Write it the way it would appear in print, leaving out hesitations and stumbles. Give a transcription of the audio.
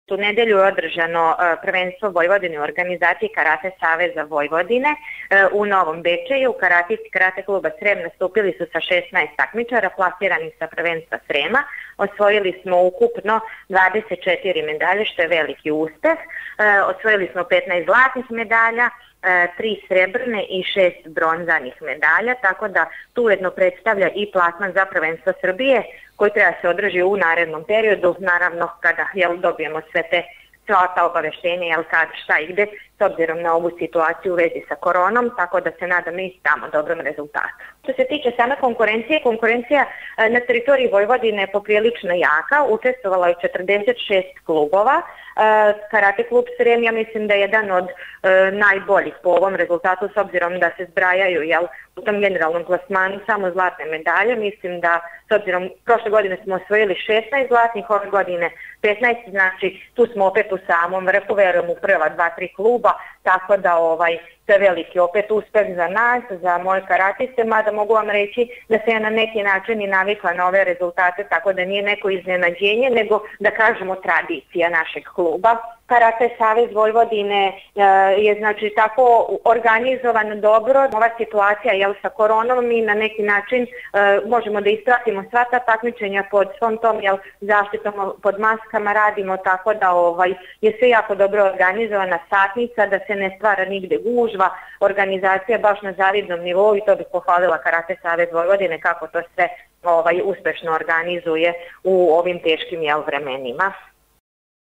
U nedelju je održano prvenstvo Vojvodine u organizaciji Karate Saveza Vojvodine u Novom Bečeju. Karatisti Karate kluba Srem nastupili su sa 16 takmičara plasiranih sa prvenstva Srema. Osvojili smo ukupno 24 medalje, što je veliki uspeh. Osvojili smo 15 zlatnih medalja, 3 srebrne i 6 bronzanih medalja, tako da to ujedno predstavlja i plasman za prvenstvo Srbije koji treba se održi u narednom periodu, naravno kada dobijemo sva ta obaveštenja, kad, šta i gde, s obzirom na ovu situaciju u vezi sa koronom, tako da se nadam i tamo dobrom rezultatu. Što se tiče same konkurencija na teritoriji Vojvodine je poprilično jaka, učestvovala je 46 klubova. Karate klub Srem, ja mislim da je jedan od najboljih po ovom rezultatu, s obzirom da se zbrajaju u tom generalnom klasmanu samo zlatne medalje. Mislim da, s obzirom, prošle godine smo osvojili 16 zlatnih, ove godine 15, znači tu smo opet u samom vrhu, verujem u prva 2-3 kluba, tako da to je veliki opet uspeh za nas, za moje karatiste, mada mogu vam reći da se ja na neki način i navikla na ove rezultate, tako da nije neko iznenađenje, nego da kažemo tradicija našeg kluba. Karate Savez Vojvodine je znači tako organizovan dobro. Ova situacija sa koronom mi na neki način možemo da ispratimo sva ta takmičenja pod svom tom zaštitom, pod maskama radimo, tako da je sve jako dobro organizovana satnica, da se ne stvara nigde gužva, organizacija baš na zavidnom nivou i to bih pohvalila Karate Savez Vojvodine kako to sve uspešno organizuje u ovim teškim vremenima.